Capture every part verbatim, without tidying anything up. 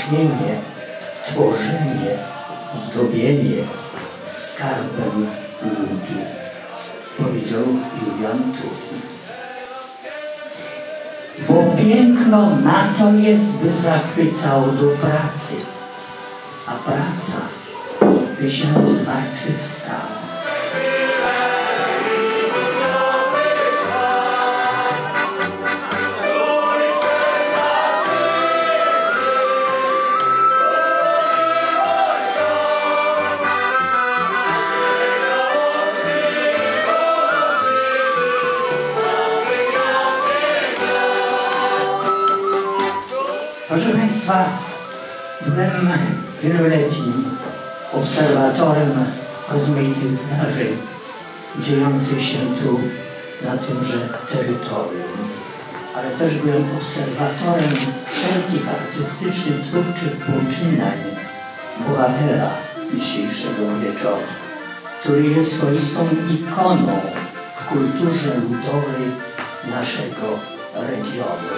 tchnienie, tworzenie, zdobienie skarbem ludu, powiedział Julian Tuwim. Bo piękno na to jest, by zachwycało do pracy, a praca by się zmartwychwstała. Proszę Państwa, byłem wieloletnim obserwatorem rozmaitych zdarzeń dziejących się tu na tymże terytorium, ale też byłem obserwatorem wszelkich artystycznych, twórczych poczynań bohatera dzisiejszego wieczoru, który jest swoistą ikoną w kulturze ludowej naszego regionu.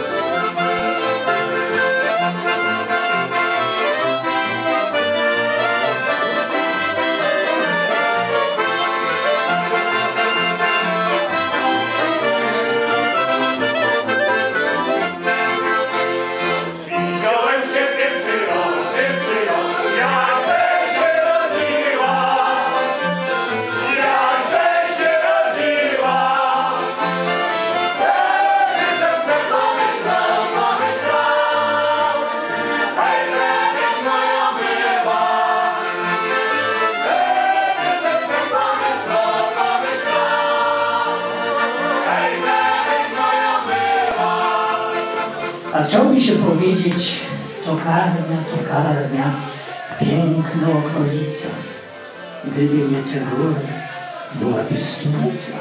A chciałby się powiedzieć, tokarnia, tokarnia, piękna okolica. Gdyby nie te góry, byłaby stolica.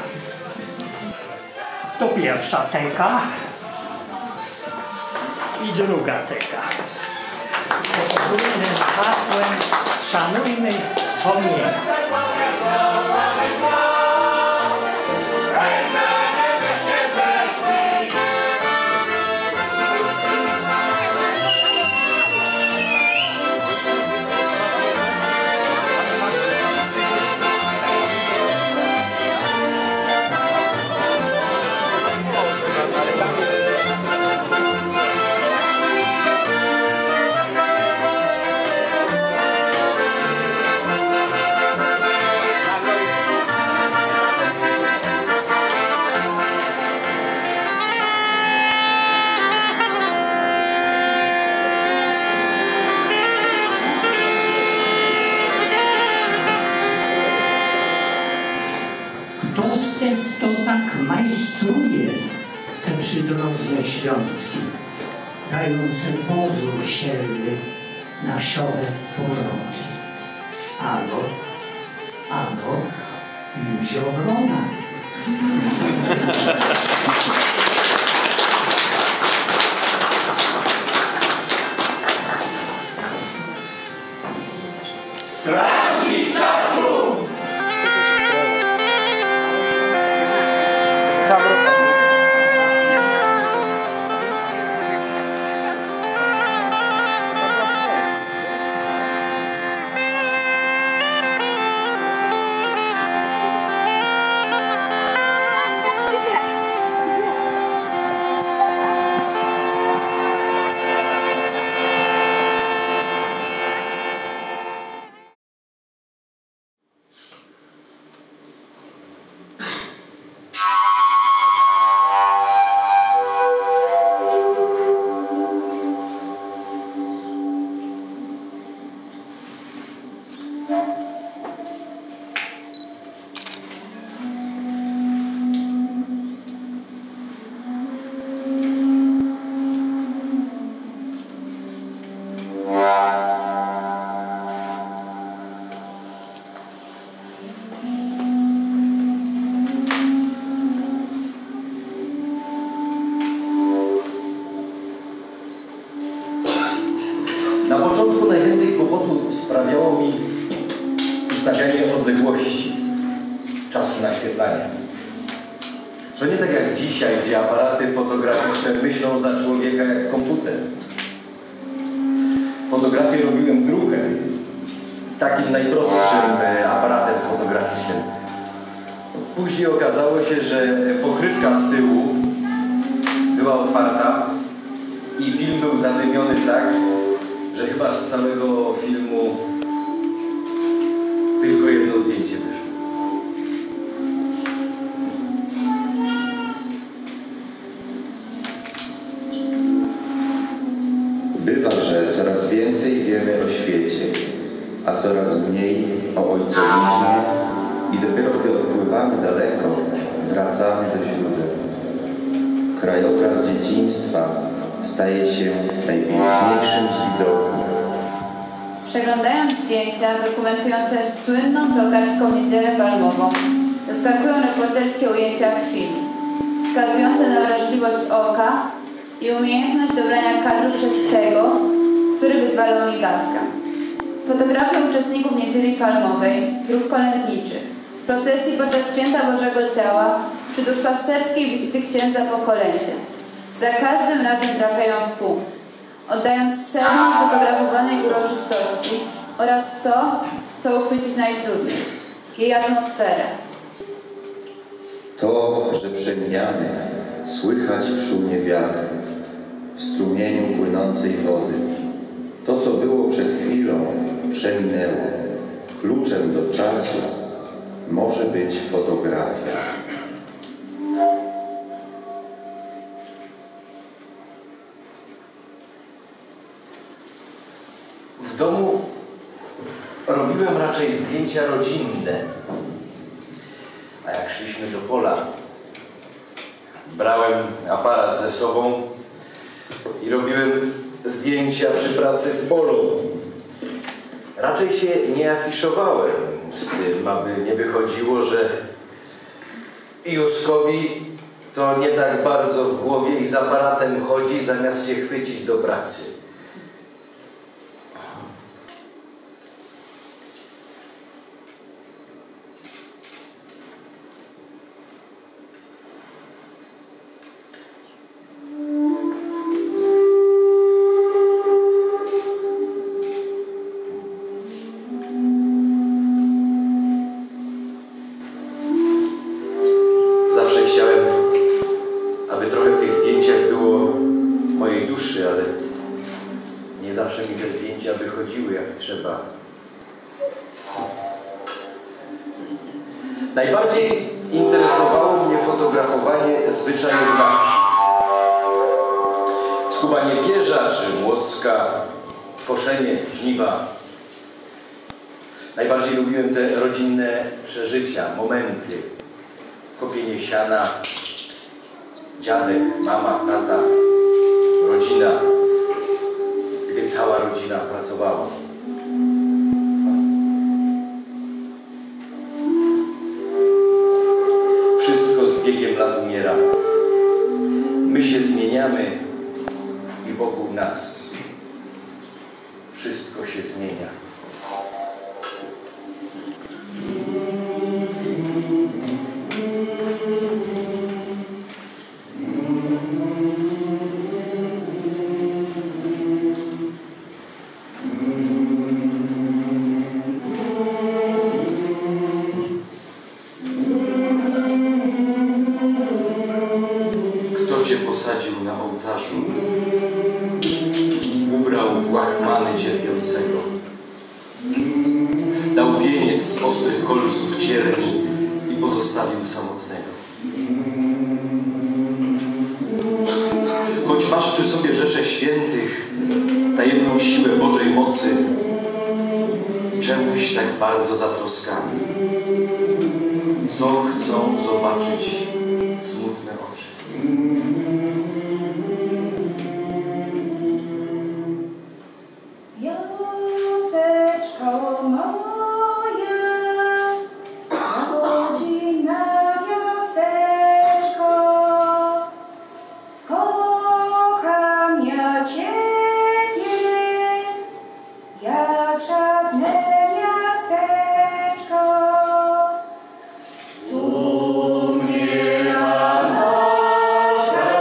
To pierwsza teka i druga teka. Pod ogólnym hasłem szanujmy wspomnienia. To tak majstruje te przydrożne świątki, dające pozór sielny na wsiowe porządki. Ano, ano, Józio Wrona. Strażnik czasu! Na początku najwięcej kłopotu sprawiało mi ustawianie odległości czasu naświetlania. To nie tak jak dzisiaj, gdzie aparaty fotograficzne myślą za człowieka jak komputer. fotografię robiłem druhem, takim najprostszym aparatem fotograficznym. Później okazało się, że pokrywka z tyłu była otwarta i film był zadymiony tak, że chyba z całego filmu tylko jedno zdjęcie wyszło. Bywa, że coraz więcej wiemy o świecie, a coraz mniej o ojcowiźnie i dopiero gdy odpływamy daleko, wracamy do źródeł. Krajobraz dzieciństwa staje się najpiękniejszym z widoków. Przeglądając zdjęcia dokumentujące słynną piłkarską Niedzielę Palmową, zaskakują reporterskie ujęcia chwili, wskazujące na wrażliwość oka i umiejętność dobrania kadru przez tego, który wyzwalał migawkę. Fotografie uczestników Niedzieli Palmowej, grup kolędniczych, procesji podczas Święta Bożego Ciała czy duszpasterskiej wizyty księdza po kolędzie. Za każdym razem trafiają w punkt, oddając sedno fotografowanej uroczystości oraz to, co uchwycić najtrudniej, jej atmosferę. To, że przemijamy, słychać w szumie wiatru, w strumieniu płynącej wody. To, co było przed chwilą, przeminęło. Kluczem do czasu może być fotografia. W domu robiłem raczej zdjęcia rodzinne, a jak szliśmy do pola, brałem aparat ze sobą i robiłem zdjęcia przy pracy w polu. Raczej się nie afiszowałem z tym, aby nie wychodziło, że Józkowi to nie tak bardzo w głowie i z aparatem chodzi, zamiast się chwycić do pracy. Trzeba. Najbardziej interesowało mnie fotografowanie zwyczajów na wsi. Skubanie pierza czy młocka, koszenie, żniwa. Najbardziej lubiłem te rodzinne przeżycia, momenty. Kopienie siana, dziadek, mama, tata, rodzina, gdy cała rodzina pracowała. Wszystko z biegiem lat umiera. My się zmieniamy i wokół nas wszystko się zmienia. Posadził na ołtarzu, ubrał w łachmany cierpiącego, dał wieniec z ostrych kolców cierni i pozostawił samotnego. Choć masz przy sobie rzeszę świętych, tajemną siłę Bożej mocy, czemuś tak bardzo zatroskany? Co chcą zobaczyć smutne oczy? Wioseczko moja, rodzina wioseczko, kocham ja Ciebie, jak żadne miasteczko. Tu mnie matka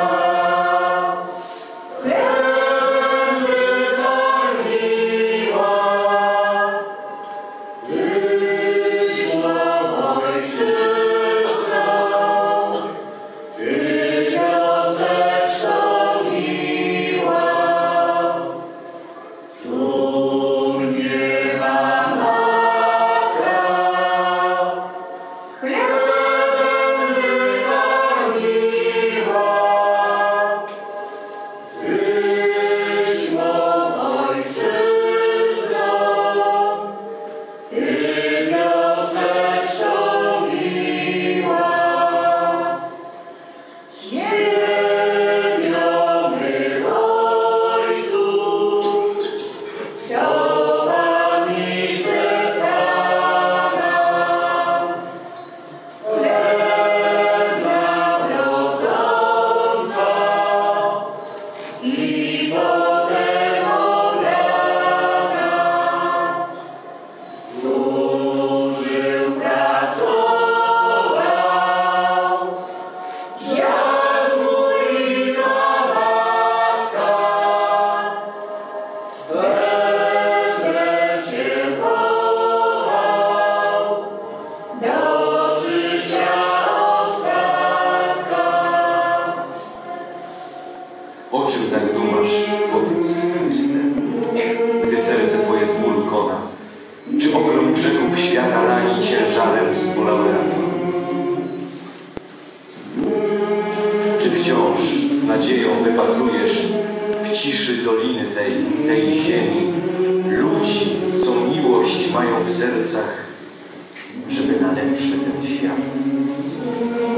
czasach, żeby na lepszy ten świat zmienić.